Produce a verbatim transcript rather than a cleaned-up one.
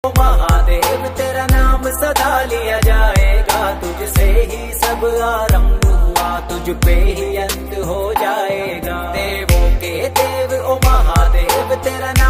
महादेव तेरा नाम सदा लिया जाएगा, तुझसे ही सब आरंभ हुआ, तुझ पे ही अंत हो जाएगा। देवों के देव ओ महादेव तेरा